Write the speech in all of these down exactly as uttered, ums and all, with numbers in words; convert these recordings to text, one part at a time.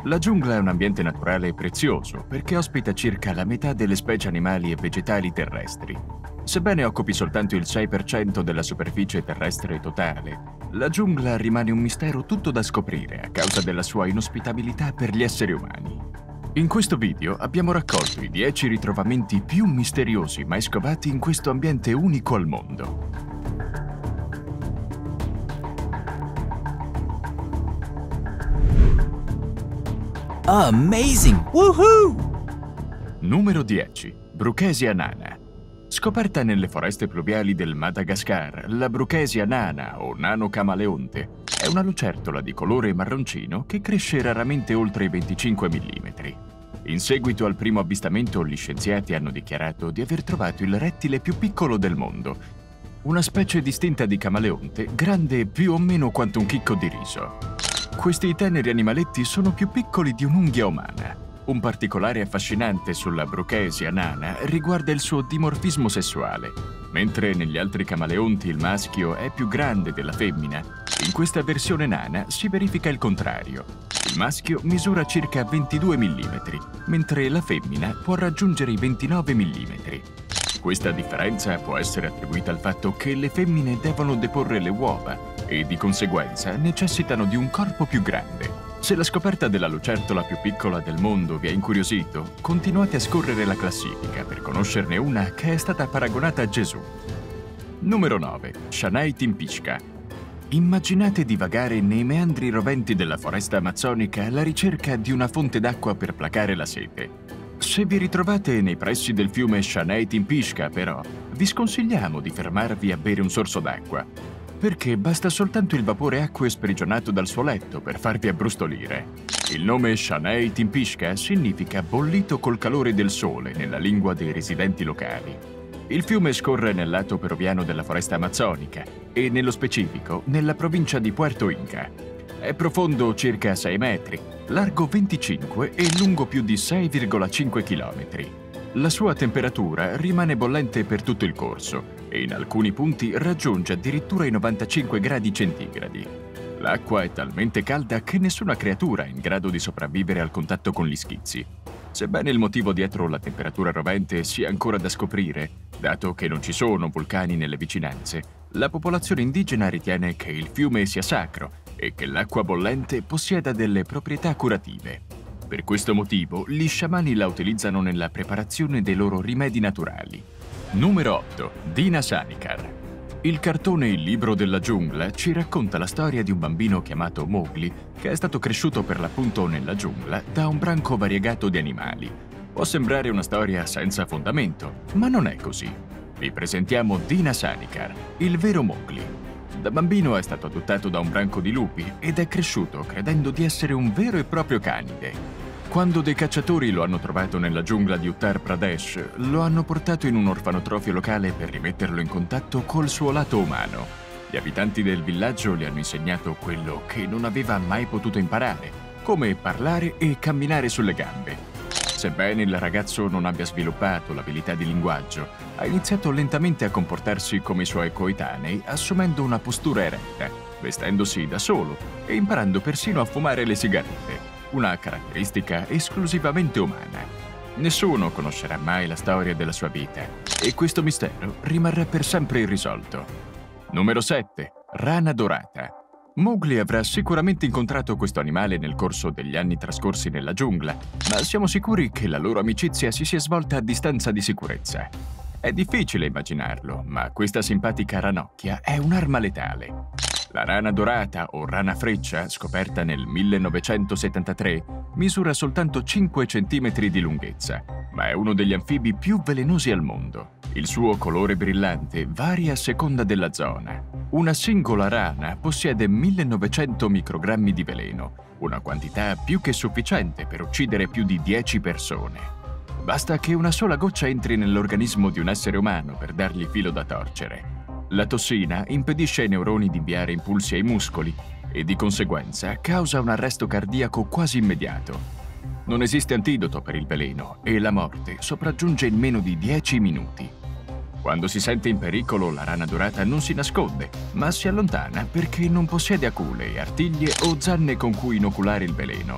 La giungla è un ambiente naturale prezioso perché ospita circa la metà delle specie animali e vegetali terrestri. Sebbene occupi soltanto il sei per cento della superficie terrestre totale, la giungla rimane un mistero tutto da scoprire a causa della sua inospitabilità per gli esseri umani. In questo video abbiamo raccolto i dieci ritrovamenti più misteriosi mai scovati in questo ambiente unico al mondo. Amazing! Woohoo! Numero dieci. Brookesia nana. Scoperta nelle foreste pluviali del Madagascar, la Brookesia nana o nano camaleonte è una lucertola di colore marroncino che cresce raramente oltre i venticinque millimetri. In seguito al primo avvistamento, gli scienziati hanno dichiarato di aver trovato il rettile più piccolo del mondo, una specie distinta di camaleonte grande più o meno quanto un chicco di riso. Questi teneri animaletti sono più piccoli di un'unghia umana. Un particolare affascinante sulla Brookesia nana riguarda il suo dimorfismo sessuale. Mentre negli altri camaleonti il maschio è più grande della femmina, in questa versione nana si verifica il contrario. Il maschio misura circa ventidue millimetri, mentre la femmina può raggiungere i ventinove millimetri. Questa differenza può essere attribuita al fatto che le femmine devono deporre le uova e di conseguenza necessitano di un corpo più grande. Se la scoperta della lucertola più piccola del mondo vi ha incuriosito, continuate a scorrere la classifica per conoscerne una che è stata paragonata a Gesù. Numero nove. Shanai Timpishka. Immaginate di vagare nei meandri roventi della foresta amazzonica alla ricerca di una fonte d'acqua per placare la sete. Se vi ritrovate nei pressi del fiume Shanai Timpishka, però, vi sconsigliamo di fermarvi a bere un sorso d'acqua, perché basta soltanto il vapore acqueo sprigionato dal suo letto per farvi abbrustolire. Il nome Shanai Timpishka significa bollito col calore del sole nella lingua dei residenti locali. Il fiume scorre nel lato peruviano della foresta amazzonica e, nello specifico, nella provincia di Puerto Inca. È profondo circa sei metri, largo venticinque e lungo più di sei virgola cinque chilometri. La sua temperatura rimane bollente per tutto il corso e in alcuni punti raggiunge addirittura i novantacinque gradi centigradi. L'acqua è talmente calda che nessuna creatura è in grado di sopravvivere al contatto con gli schizzi. Sebbene il motivo dietro la temperatura rovente sia ancora da scoprire, dato che non ci sono vulcani nelle vicinanze, la popolazione indigena ritiene che il fiume sia sacro e che l'acqua bollente possieda delle proprietà curative. Per questo motivo, gli sciamani la utilizzano nella preparazione dei loro rimedi naturali. Numero otto. Dina Sanikar. Il cartone Il libro della giungla ci racconta la storia di un bambino chiamato Mowgli che è stato cresciuto per l'appunto nella giungla da un branco variegato di animali. Può sembrare una storia senza fondamento, ma non è così. Vi presentiamo Dina Sanikar, il vero Mowgli. Da bambino è stato adottato da un branco di lupi ed è cresciuto credendo di essere un vero e proprio canide. Quando dei cacciatori lo hanno trovato nella giungla di Uttar Pradesh, lo hanno portato in un orfanotrofio locale per rimetterlo in contatto col suo lato umano. Gli abitanti del villaggio gli hanno insegnato quello che non aveva mai potuto imparare, come parlare e camminare sulle gambe. Sebbene il ragazzo non abbia sviluppato l'abilità di linguaggio, ha iniziato lentamente a comportarsi come i suoi coetanei, assumendo una postura eretta, vestendosi da solo e imparando persino a fumare le sigarette, una caratteristica esclusivamente umana. Nessuno conoscerà mai la storia della sua vita e questo mistero rimarrà per sempre irrisolto. Numero sette. Rana dorata. Mowgli avrà sicuramente incontrato questo animale nel corso degli anni trascorsi nella giungla, ma siamo sicuri che la loro amicizia si sia svolta a distanza di sicurezza. È difficile immaginarlo, ma questa simpatica ranocchia è un'arma letale. La rana dorata o rana freccia, scoperta nel millenovecentosettantatré, misura soltanto cinque centimetri di lunghezza, ma è uno degli anfibi più velenosi al mondo. Il suo colore brillante varia a seconda della zona. Una singola rana possiede millenovecento microgrammi di veleno, una quantità più che sufficiente per uccidere più di dieci persone. Basta che una sola goccia entri nell'organismo di un essere umano per dargli filo da torcere. La tossina impedisce ai neuroni di inviare impulsi ai muscoli e di conseguenza causa un arresto cardiaco quasi immediato. Non esiste antidoto per il veleno e la morte sopraggiunge in meno di dieci minuti. Quando si sente in pericolo, la rana dorata non si nasconde, ma si allontana perché non possiede acule, artiglie o zanne con cui inoculare il veleno.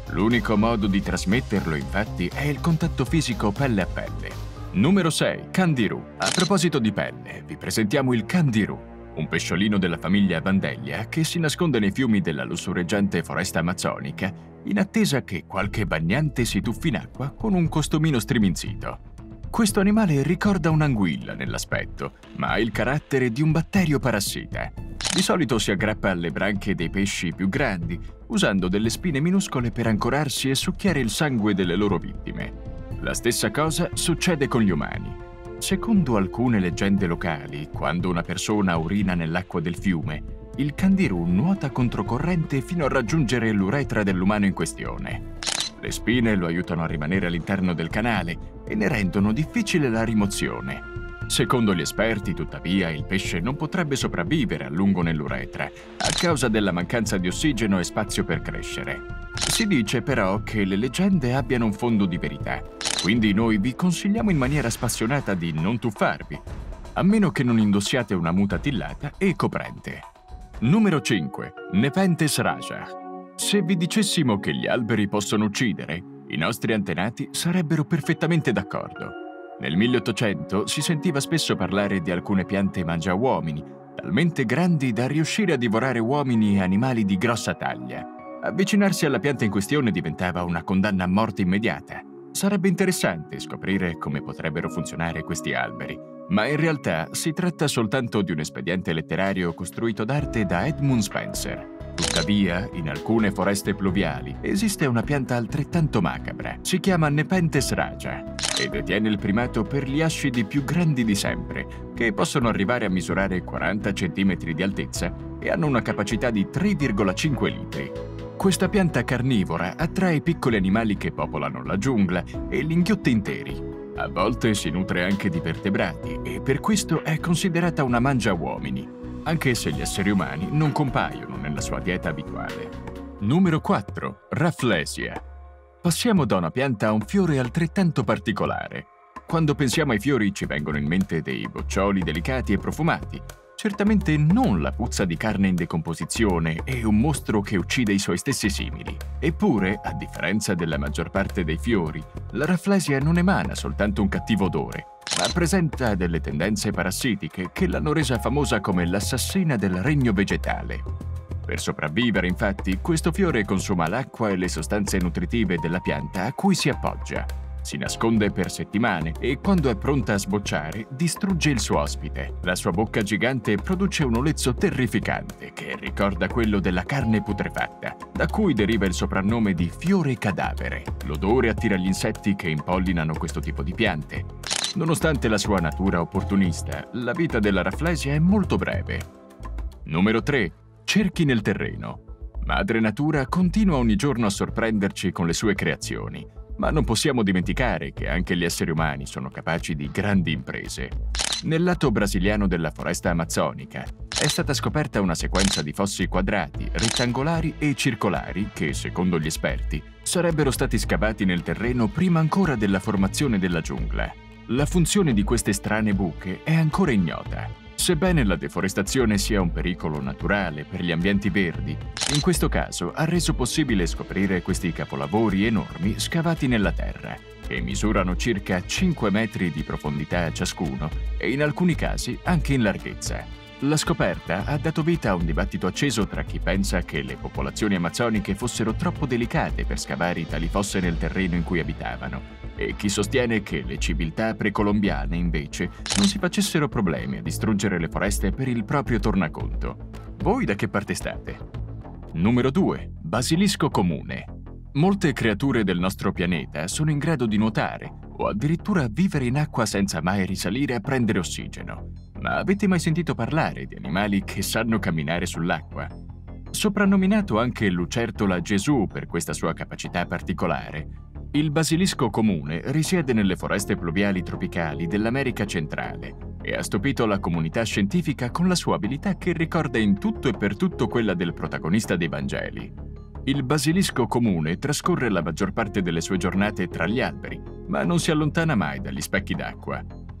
L'unico modo di trasmetterlo, infatti, è il contatto fisico pelle a pelle. Numero sei. Candiru. A proposito di pelle, vi presentiamo il candiru, un pesciolino della famiglia Vandellia che si nasconde nei fiumi della lussureggiante foresta amazzonica in attesa che qualche bagnante si tuffi in acqua con un costumino striminzito. Questo animale ricorda un'anguilla nell'aspetto, ma ha il carattere di un batterio parassita. Di solito si aggrappa alle branchie dei pesci più grandi, usando delle spine minuscole per ancorarsi e succhiare il sangue delle loro vittime. La stessa cosa succede con gli umani. Secondo alcune leggende locali, quando una persona urina nell'acqua del fiume, il candiru nuota controcorrente fino a raggiungere l'uretra dell'umano in questione. Le spine lo aiutano a rimanere all'interno del canale e ne rendono difficile la rimozione. Secondo gli esperti, tuttavia, il pesce non potrebbe sopravvivere a lungo nell'uretra a causa della mancanza di ossigeno e spazio per crescere. Si dice però che le leggende abbiano un fondo di verità, quindi noi vi consigliamo in maniera spassionata di non tuffarvi, a meno che non indossiate una muta attillata e coprente. Numero cinque. Nepenthes rajah. Se vi dicessimo che gli alberi possono uccidere, i nostri antenati sarebbero perfettamente d'accordo. Nel milleottocento si sentiva spesso parlare di alcune piante mangiauomini, talmente grandi da riuscire a divorare uomini e animali di grossa taglia. Avvicinarsi alla pianta in questione diventava una condanna a morte immediata. Sarebbe interessante scoprire come potrebbero funzionare questi alberi, ma in realtà si tratta soltanto di un espediente letterario costruito d'arte da Edmund Spencer. Tuttavia, in alcune foreste pluviali esiste una pianta altrettanto macabra. Si chiama Nepenthes rajah e detiene il primato per gli ascidi più grandi di sempre, che possono arrivare a misurare quaranta centimetri di altezza e hanno una capacità di tre virgola cinque litri. Questa pianta carnivora attrae piccoli animali che popolano la giungla e li inghiotte interi. A volte si nutre anche di vertebrati e per questo è considerata una mangiauomini, anche se gli esseri umani non compaiono nella sua dieta abituale. Numero quattro. Rafflesia. Passiamo da una pianta a un fiore altrettanto particolare. Quando pensiamo ai fiori ci vengono in mente dei boccioli delicati e profumati, certamente non la puzza di carne in decomposizione e un mostro che uccide i suoi stessi simili. Eppure, a differenza della maggior parte dei fiori, la Rafflesia non emana soltanto un cattivo odore, ma presenta delle tendenze parassitiche che l'hanno resa famosa come l'assassina del regno vegetale. Per sopravvivere, infatti, questo fiore consuma l'acqua e le sostanze nutritive della pianta a cui si appoggia. Si nasconde per settimane e, quando è pronta a sbocciare, distrugge il suo ospite. La sua bocca gigante produce un olezzo terrificante che ricorda quello della carne putrefatta, da cui deriva il soprannome di fiore cadavere. L'odore attira gli insetti che impollinano questo tipo di piante. Nonostante la sua natura opportunista, la vita della Rafflesia è molto breve. Numero tre. Cerchi nel terreno. Madre Natura continua ogni giorno a sorprenderci con le sue creazioni, ma non possiamo dimenticare che anche gli esseri umani sono capaci di grandi imprese. Nel lato brasiliano della foresta amazzonica è stata scoperta una sequenza di fossi quadrati, rettangolari e circolari che, secondo gli esperti, sarebbero stati scavati nel terreno prima ancora della formazione della giungla. La funzione di queste strane buche è ancora ignota. Sebbene la deforestazione sia un pericolo naturale per gli ambienti verdi, in questo caso ha reso possibile scoprire questi capolavori enormi scavati nella terra, che misurano circa cinque metri di profondità ciascuno e in alcuni casi anche in larghezza. La scoperta ha dato vita a un dibattito acceso tra chi pensa che le popolazioni amazzoniche fossero troppo delicate per scavare tali fosse nel terreno in cui abitavano, e chi sostiene che le civiltà precolombiane, invece, non si facessero problemi a distruggere le foreste per il proprio tornaconto. Voi da che parte state? Numero due. Basilisco comune. Molte creature del nostro pianeta sono in grado di nuotare o addirittura vivere in acqua senza mai risalire a prendere ossigeno. Ma avete mai sentito parlare di animali che sanno camminare sull'acqua? Soprannominato anche lucertola Gesù per questa sua capacità particolare, il basilisco comune risiede nelle foreste pluviali tropicali dell'America centrale e ha stupito la comunità scientifica con la sua abilità che ricorda in tutto e per tutto quella del protagonista dei Vangeli. Il basilisco comune trascorre la maggior parte delle sue giornate tra gli alberi, ma non si allontana mai dagli specchi d'acqua.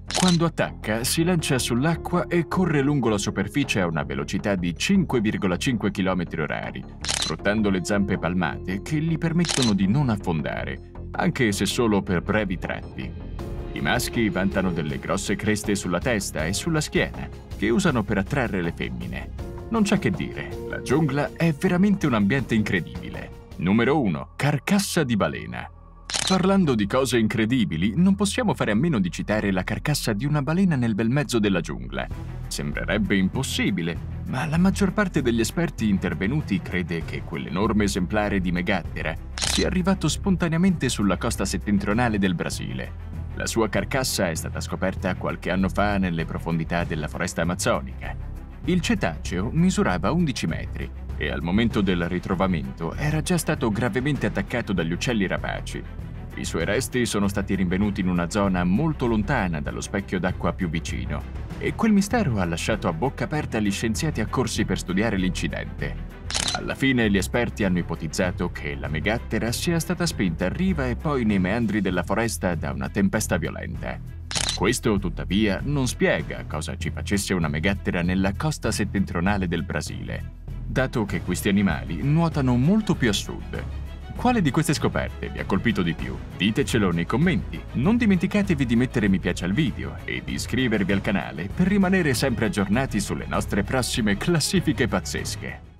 Quando attacca, si lancia sull'acqua e corre lungo la superficie a una velocità di cinque virgola cinque chilometri orari, sfruttando le zampe palmate che gli permettono di non affondare, anche se solo per brevi tratti. I maschi vantano delle grosse creste sulla testa e sulla schiena, che usano per attrarre le femmine. Non c'è che dire, la giungla è veramente un ambiente incredibile. Numero uno. Carcassa di balena. Parlando di cose incredibili, non possiamo fare a meno di citare la carcassa di una balena nel bel mezzo della giungla. Sembrerebbe impossibile, ma la maggior parte degli esperti intervenuti crede che quell'enorme esemplare di megattera sia arrivato spontaneamente sulla costa settentrionale del Brasile. La sua carcassa è stata scoperta qualche anno fa nelle profondità della foresta amazzonica. Il cetaceo misurava undici metri e al momento del ritrovamento era già stato gravemente attaccato dagli uccelli rapaci. I suoi resti sono stati rinvenuti in una zona molto lontana dallo specchio d'acqua più vicino e quel mistero ha lasciato a bocca aperta gli scienziati accorsi per studiare l'incidente. Alla fine gli esperti hanno ipotizzato che la megattera sia stata spinta a riva e poi nei meandri della foresta da una tempesta violenta. Questo, tuttavia, non spiega cosa ci facesse una megattera nella costa settentrionale del Brasile, dato che questi animali nuotano molto più a sud. Quale di queste scoperte vi ha colpito di più? Ditecelo nei commenti. Non dimenticatevi di mettere mi piace al video e di iscrivervi al canale per rimanere sempre aggiornati sulle nostre prossime classifiche pazzesche.